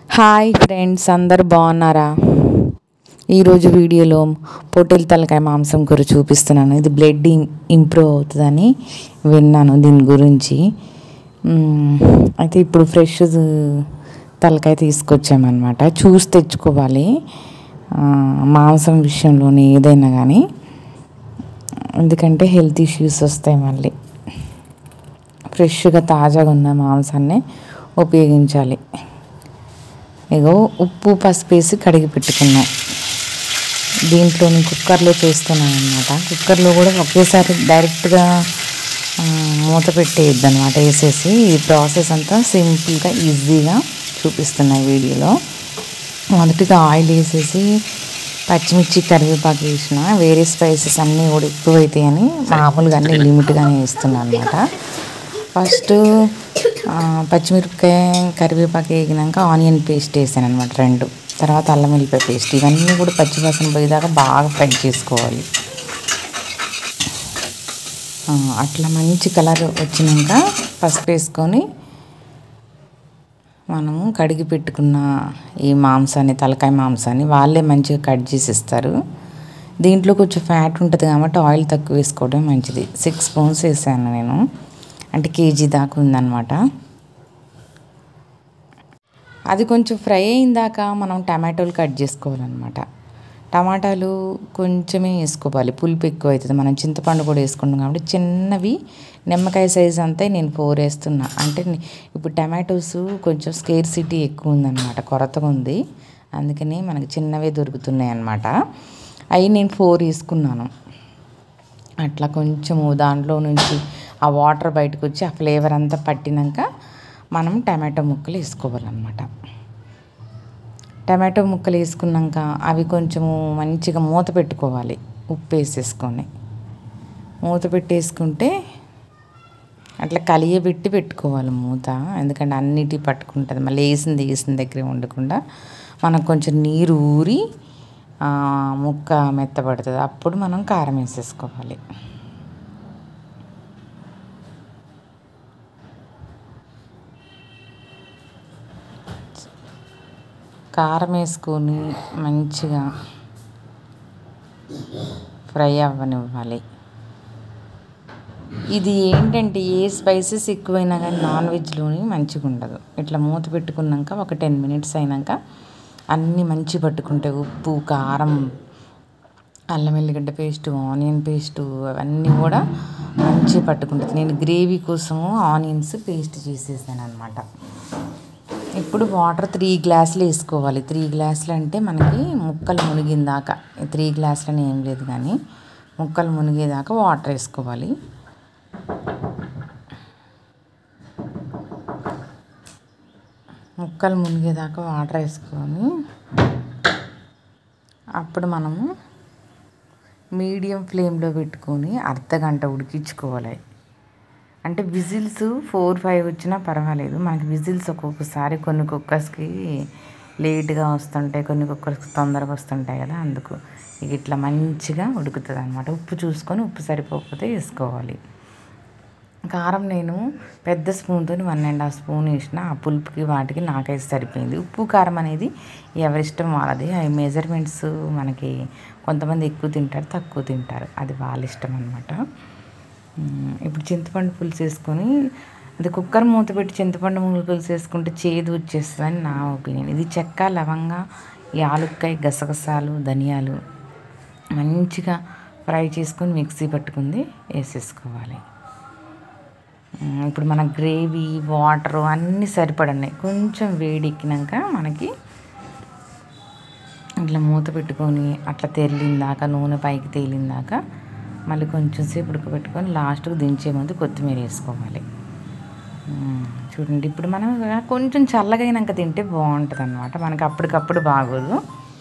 Hi friends, అందరు బాగున్నారా? ఈరోజు వీడియోలో పొట్టేలు తలకాయ మాంసం కూర చూపిస్తున్నాను. ఇది బ్లడ్ ఇంప్రూవ్ అవుతుందని విన్నాను దీని గురించి. అయితే ఇప్పుడు ఫ్రెష్ తలకాయ తీసుకొచ్చామన్నమాట. చూసి తెచ్చుకోవాలి మాంసం విషయంలోనే ఏదైనా కానీ, ఎందుకంటే హెల్త్ ఇష్యూస్ వస్తాయి. మళ్ళీ ఫ్రెష్గా తాజాగా ఉన్న మాంసాన్ని ఉపయోగించాలి. ఇగో ఉప్పు పసుపు వేసి కడిగి పెట్టుకున్నాం. దీంట్లో నేను కుక్కర్లో చేస్తున్నాను అనమాట. కుక్కర్లో కూడా ఒకేసారి డైరెక్ట్గా మూత పెట్టేయద్దు అనమాట. వేసేసి ఈ ప్రాసెస్ అంతా సింపుల్గా ఈజీగా చూపిస్తున్నాయి వీడియోలో. మొదటిగా ఆయిల్ వేసేసి పచ్చిమిర్చి కరివేపాకు వేసిన, వేరే స్పైసెస్ అన్నీ కూడా ఎక్కువైతాయని మామూలుగా అన్నీ లిమిట్గానే వేస్తున్నాను అనమాట. ఫస్ట్ పచ్చిమిరపకాయ కరివేపాకు వేగినాక ఆనియన్ పేస్ట్ వేసాను అనమాట 2. తర్వాత అల్లం వెల్లిపాయ పేస్ట్. ఇవన్నీ కూడా పచ్చివాసన పోయేదాకా బాగా ఫ్రై చేసుకోవాలి. అట్లా మంచి కలర్ వచ్చినాక పసుపు వేసుకొని మనము కడిగి పెట్టుకున్న ఈ మాంసాన్ని, తలకాయ మాంసాన్ని వాళ్ళే మంచిగా కట్ చేసి ఇస్తారు. దీంట్లో కొంచెం ఫ్యాట్ ఉంటుంది కాబట్టి ఆయిల్ తక్కువ వేసుకోవడం మంచిది. 6 స్పూన్స్ వేసాను నేను, అంటే కేజీ దాకా ఉందన్నమాట. అది కొంచెం ఫ్రై అయిన దాకా మనం టమాటోలు కట్ చేసుకోవాలన్నమాట. టమాటాలు కొంచెమే వేసుకోవాలి, పులుపు ఎక్కువ అవుతుంది. మనం చింతపండు కూడా వేసుకుంటాం కాబట్టి చిన్నవి నిమ్మకాయ సైజ్ అంతా నేను 4 వేస్తున్నా. అంటే ఇప్పుడు టమాటోస్ కొంచెం స్కేర్సిటీ ఎక్కువ ఉందన్నమాట, కొరతగా ఉంది. అందుకని మనకి చిన్నవే దొరుకుతున్నాయి అన్నమాట. అవి నేను 4 వేసుకున్నాను. అట్లా కొంచెము దాంట్లో నుంచి ఆ వాటర్ బయటకు వచ్చి ఆ ఫ్లేవర్ అంతా పట్టినాక మనం టమాటో ముక్కలు వేసుకోవాలన్నమాట. టమాటో ముక్కలు వేసుకున్నాక అవి కొంచెము మంచిగా మూత పెట్టుకోవాలి. ఉప్పు వేసేసుకొని మూత పెట్టేసుకుంటే అట్లా కలియబెట్టి పెట్టుకోవాలి మూత. ఎందుకంటే అన్నిటి పట్టుకుంటుంది. మళ్ళీ వేసిన దగ్గరే ఉండకుండా మనకు కొంచెం నీరు ఊరి ముక్క మెత్తబడుతుంది. అప్పుడు మనం కారం వేసేసుకోవాలి. కారం వేసుకొని మంచిగా ఫ్రై అవ్వనివ్వాలి. ఇది ఏంటంటే ఏ స్పైసెస్ ఎక్కువైనా కానీ నాన్ వెజ్లోని మంచిగా ఉండదు. ఇట్లా మూత పెట్టుకున్నాక ఒక 10 మినిట్స్ అయినాక అన్నీ మంచి పట్టుకుంటాయి. ఉప్పు, కారం, అల్లం వెల్లిగడ్డ పేస్టు, ఆనియన్ పేస్టు అవన్నీ కూడా మంచిగా పట్టుకుంటుంది. నేను గ్రేవీ కోసము ఆనియన్స్ పేస్ట్ చేసేసాను అనమాట. ఇప్పుడు వాటర్ 3 గ్లాసులు వేసుకోవాలి. 3 గ్లాసులు అంటే మనకి ముక్కలు మునిగిందాకా, 3 గ్లాసులని ఏం లేదు కానీ ముక్కలు మునిగేదాకా వాటర్ వేసుకోవాలి. ముక్కలు మునిగేదాకా వాటర్ వేసుకొని అప్పుడు మనము మీడియం ఫ్లేమ్లో పెట్టుకొని అర్ధగంట ఉడికించుకోవాలి. అంటే విజిల్స్ 4-5 వచ్చినా పర్వాలేదు. మనకి విజిల్స్ ఒక్కొక్కసారి కొన్ని కుక్కర్స్కి లేట్గా వస్తుంటాయి, కొన్ని కుక్కర్స్కి తొందరగా వస్తుంటాయి కదా, అందుకు ఇట్లా మంచిగా ఉడుకుతుంది అనమాట. ఉప్పు చూసుకొని ఉప్పు సరిపోకపోతే వేసుకోవాలి. కారం నేను పెద్ద స్పూన్తో 1.5 స్పూన్ వేసిన. ఆ పులుపుకి వాటికి నాకైతే సరిపోయింది. ఉప్పు కారం అనేది ఎవరిష్టం వాళ్ళది. అవి మెజర్మెంట్స్ మనకి కొంతమంది ఎక్కువ తింటారు, తక్కువ తింటారు, అది వాళ్ళ ఇష్టం అనమాట. ఇప్పుడు చింతపండు పులుసు వేసుకొని, అది కుక్కర్ మూత పెట్టి చింతపండు పులుసు వేసుకుంటే చేదు వచ్చేస్తుందని నా ఒపీనియన్. ఇది చెక్క, లవంగా, యాలుక్కాయ, గసగసాలు, ధనియాలు మంచిగా ఫ్రై చేసుకొని మిక్సీ పట్టుకుంది వేసేసుకోవాలి. ఇప్పుడు మన గ్రేవీ, వాటరు అన్నీ సరిపడినాయి. కొంచెం వేడెక్కినాక మనకి ఇట్లా మూత పెట్టుకొని అట్లా తెరిలిందాక, నూనె పైకి తేలిందాక మళ్ళీ కొంచెం సేపు ఉడకబెట్టుకొని లాస్ట్కి దించే ముందు కొత్తిమీర వేసుకోవాలి. చూడండి, ఇప్పుడు మనం కొంచెం చల్లగా అయినాక తింటే బాగుంటుంది అనమాట. మనకి అప్పటికప్పుడు బాగోదు.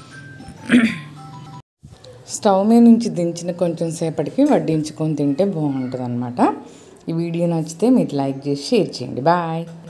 స్టవ్ మీద నుంచి దించిన కొంచెం సేపటికి వడ్డించుకొని తింటే బాగుంటుంది అనమాట. ఈ వీడియో నచ్చితే మీరు లైక్ చేసి షేర్ చేయండి. బాయ్.